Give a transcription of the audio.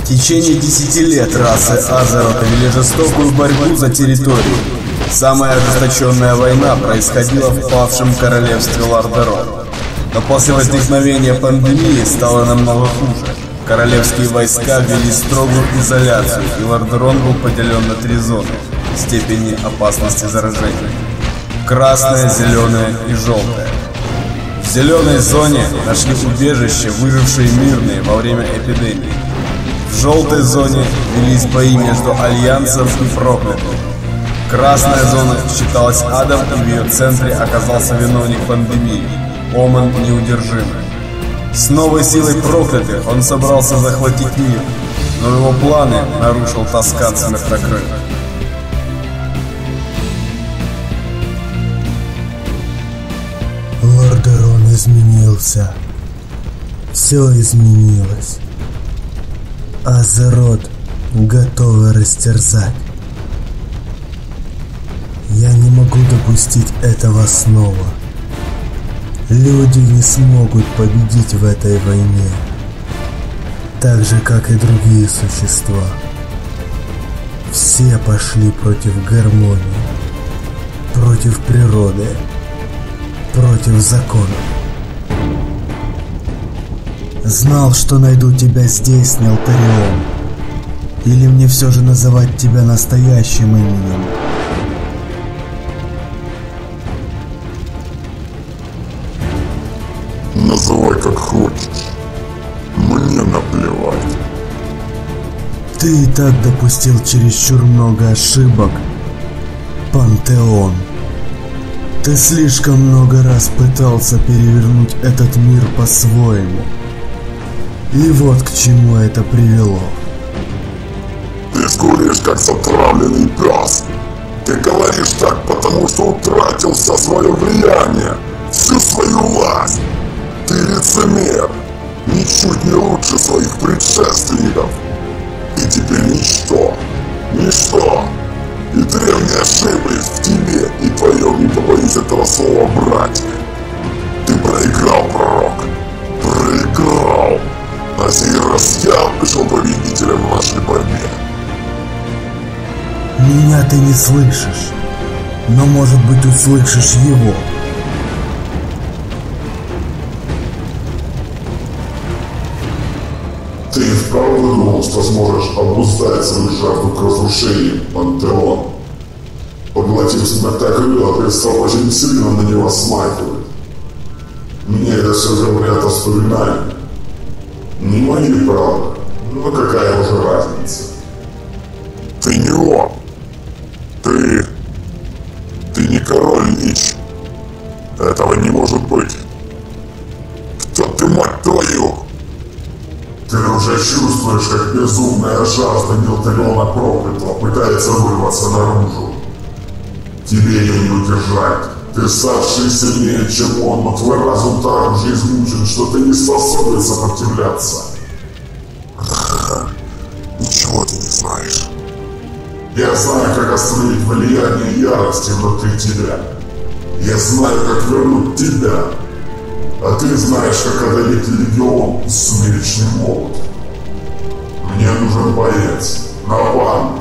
течение 10 лет расы Азерота вели жестокую борьбу за территорию. Самая ожесточенная война происходила в павшем королевстве Лордерон. Но после возникновения пандемии стало намного хуже. Королевские войска ввели строгую изоляцию, и Лордерон был поделен на 3 зоны степени опасности заражения: красная, зеленая и желтая. В зеленой зоне нашли убежище выжившие мирные во время эпидемии. В желтой зоне велись бои между Альянсом и Проклятым. Красная зона считалась адом, и в ее центре оказался виновник пандемии — Омен Неудержимый. С новой силой Проклятых он собрался захватить мир, но его планы нарушил Таскан Смертокрылый. Лордерон изменился. Все изменилось. Азерот готовы растерзать. Я не могу допустить этого снова. Люди не смогут победить в этой войне, так же, как и другие существа. Все пошли против гармонии, против природы, против законов. Знал, что найду тебя здесь, Нелтарион. Или мне все же называть тебя настоящим именем? Называй как хочешь. Мне наплевать. Ты и так допустил чересчур много ошибок, Пантеон. Ты слишком много раз пытался перевернуть этот мир по-своему. И вот к чему это привело. Ты скулишь, как затравленный пес. Ты говоришь так, потому что утратил все свое влияние, всю свою власть. Ты лицемер, ничуть не лучше своих предшественников. И теперь ничто, и древние ошиблись в тебе и твоем, не побоюсь этого слова, братья. Ты проиграл, пророк, проиграл. На сей раз я пришел победителем в нашей борьбе. Меня ты не слышишь, но, может быть, услышишь его. Ты вправду думал, что сможешь обуздать свою жажду к разрушению, Пантеон? Поглотив Смертокрылого, ты стал очень сильно на него смахивать. Мне это все говорят воспоминания. Не мои, правда, но какая уже разница? Ты не он. Ты не король Лич. Этого не может быть. Кто ты, мать твою? Ты уже чувствуешь, как безумная жажда Нелтариона Проклятого пытается вырваться наружу. Тебе ее не удержать. Ты старше и сильнее, чем он, но твой разум так уже измучен, что ты не способен сопротивляться. Ничего ты не знаешь. Я знаю, как остановить влияние ярости внутри тебя. Я знаю, как вернуть тебя. А ты знаешь, как одолеть легион и сумеречный молот. Мне нужен боец, напарник,